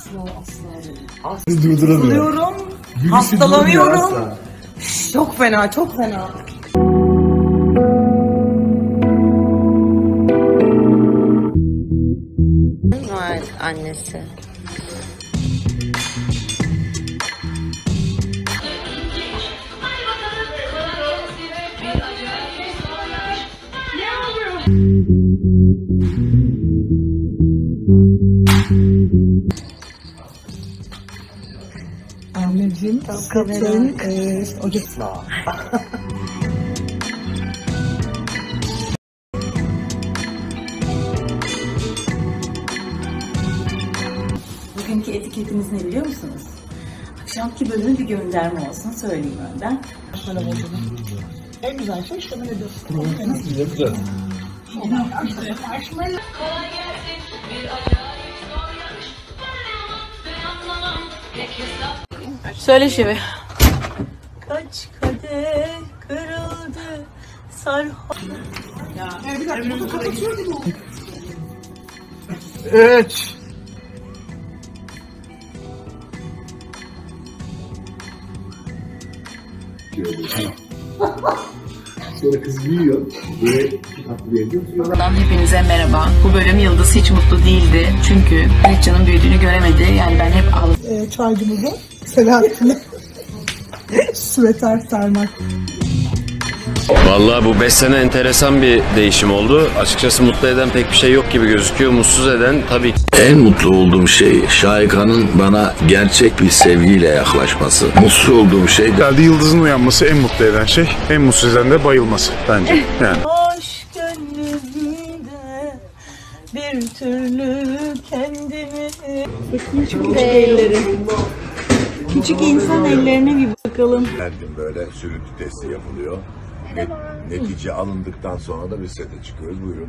Asla durduramıyorum. Hastalanıyorum. Çok fena, çok fena. Noel annesi. Anneciğim, kaptanın ocakla. Bugünkü etiketimiz ne biliyor musunuz? Akşamki bölümün bir gönderme olsun söyleyeyim önden. En güzel şey işte böyle Söyle şivi. Kaç kadeh kırıldı sarhoş. Evet. Sonra kız büyüyor. Böyle iki katlı bir evde oturuyorlar. Hepinize merhaba. Bu bölüm Yıldız hiç mutlu değildi. Çünkü Mehmetcan'ın büyüdüğünü göremedi. Yani ben hep ağladım. çaycımızı Selahattin'e süveter sarmak. Vallahi bu 5 sene enteresan bir değişim oldu. Açıkçası mutlu eden pek bir şey yok gibi gözüküyor. Mutsuz eden tabii ki. En mutlu olduğum şey Şahika'nın bana gerçek bir sevgiyle yaklaşması. Mutsuz olduğum şey de Herhalde Yıldız'ın uyanması en mutlu eden şey. En mutsuz eden de bayılması bence. Yani. Hoş gönlümde bir türlü kendimi... Küçük elleri. Küçük insan ellerine bir bakalım. her gün böyle sürüntü testi yapılıyor. Netice alındıktan sonra da biz sete çıkıyoruz. Buyurun.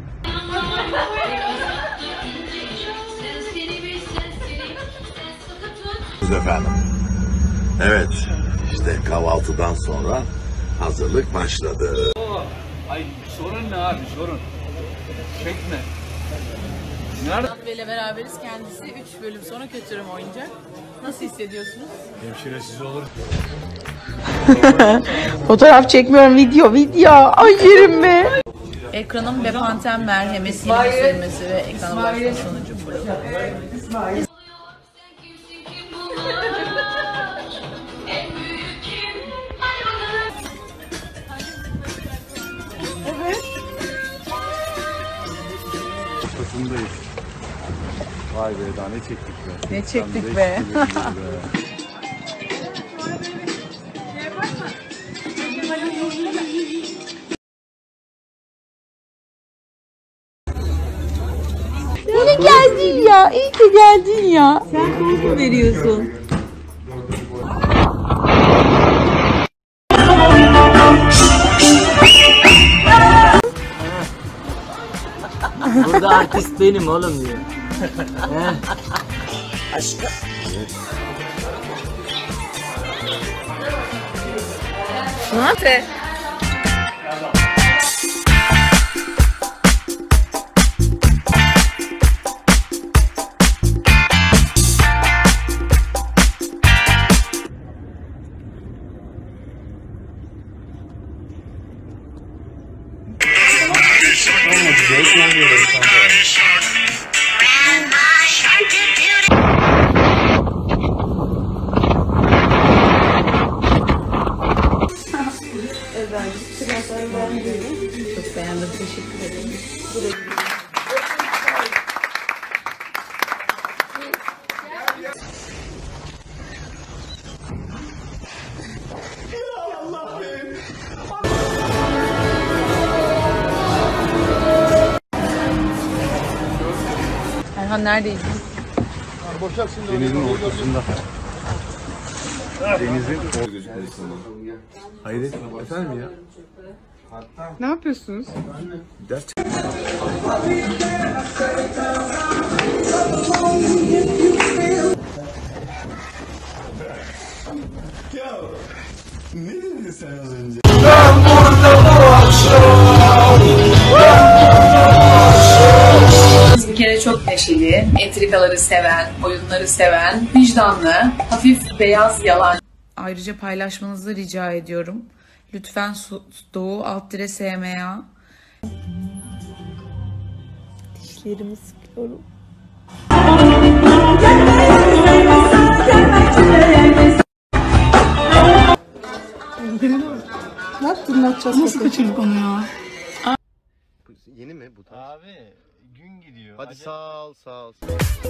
Efendim. Evet. İşte kahvaltıdan sonra hazırlık başladı. Ay sorun ne abi sorun? Çekme. Bey ile beraberiz. Kendisi 3 bölüm sonra kötürüm oynayacak. Nasıl hissediyorsunuz? Hemşire siz olur. Fotoğraf çekmiyorum, video. Ay yerim be. Ekranın Bepanten merhemi silme sürmesi ve ekrana ulaşma sonucu bu. Kasım'dayız. Vay be daha ne çektik be. Ne çektik be. İyi geldin ya, iyi ki geldin ya. Sen poz mu veriyorsun? Burada artist benim oğlum diyor. Aşkım. Ne yapıyor? Çok beğendim. Teşekkür ederim. Erhan neredeyiz? Denizin ortasında. Denizin ortasında. Hayır efendim ya. Ne yapıyorsunuz? Ders Bir kere çok neşeli, entrikaları seven, oyunları seven, vicdanlı, hafif beyaz yalan. Ayrıca paylaşmanızı rica ediyorum. Lütfen Doğu _SMA. Dişlerimi sıkıyorum. Ne yaptın? Ne yapacağız? Nasıl kaçırdık onu ya? Yeni mi bu tarz? Abi gün gidiyor. Hadi sağ ol, sağ ol.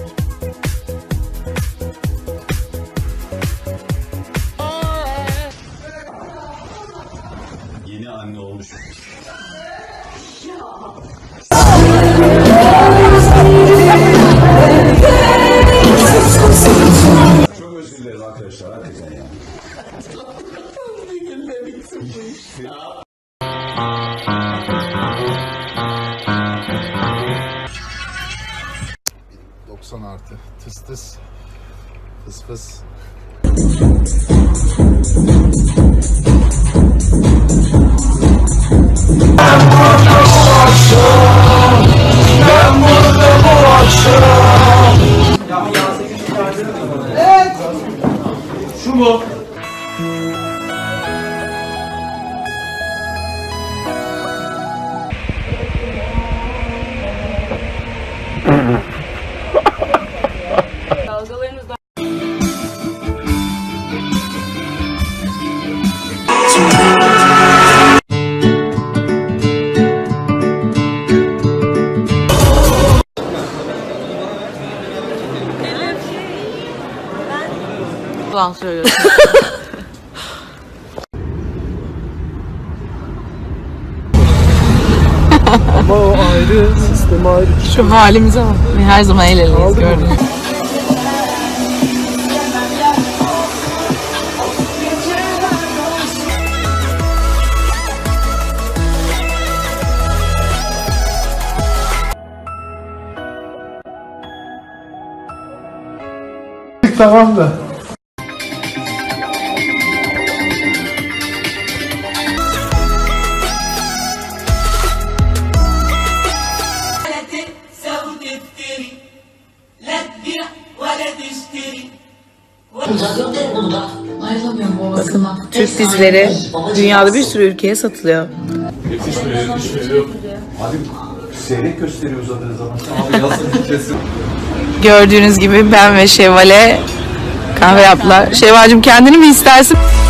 Yeni anne olmuş. Çok özür dilerim arkadaşlar. Hakikaten ya. +90 tıs tıs fıs fıs. Şu mu? Ulan söylüyorsun. Ama o ayrı, sistem ayrı. Şu halimize bak. Her zaman el eleyiz gördün. Tamam da. Türk dizileri dünyada bir sürü ülkeye satılıyor. Seyrek gösteri uzadığınız zaman. Abi yazın kesin. Gördüğünüz gibi ben ve Şevval'e kahve yaptılar. Şevval'cığım kendini mi istersin?